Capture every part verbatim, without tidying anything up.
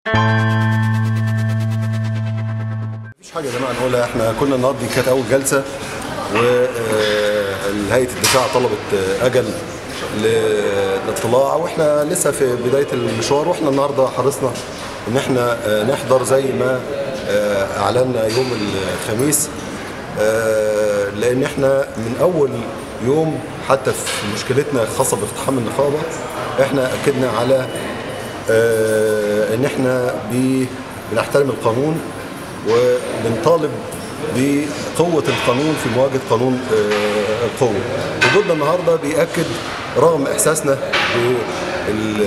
مفيش حاجه يا جماعه نقولها، احنا كنا النهارده دي كانت اول جلسه وهيئه الدفاع طلبت اجل للاطلاع واحنا لسه في بدايه المشوار، واحنا النهارده حرصنا ان احنا نحضر زي ما اعلنا يوم الخميس، لان احنا من اول يوم حتى في مشكلتنا الخاصه باقتحام النقابه احنا اكدنا على ان احنا بنحترم القانون وبنطالب بقوة القانون في مواجهة قانون القوة. وجودنا النهارده بيأكد رغم إحساسنا بال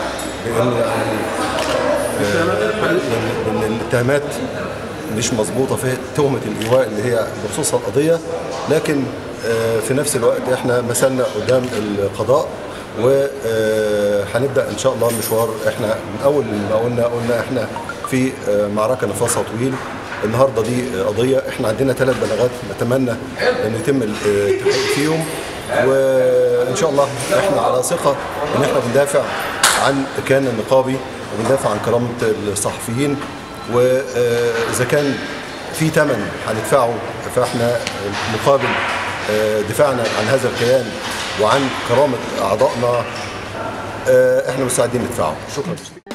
بأن الاتهامات مش مظبوطة في تهمة الإيواء اللي هي بخصوصها القضية، لكن في نفس الوقت احنا مثلنا قدام القضاء وهنبدأ إن شاء الله المشوار. احنا من أول ما قلنا قلنا احنا في معركة نفسها طويل. النهارده دي قضيه احنا عندنا ثلاث بلاغات نتمنى ان يتم التحقيق فيهم، وان شاء الله احنا على ثقه ان احنا بندافع عن كيان النقابي وبندافع عن كرامه الصحفيين، واذا كان في ثمن هندفعه فاحنا مقابل دفاعنا عن هذا الكيان وعن كرامه اعضائنا احنا مستعدين ندفعه. شكرا.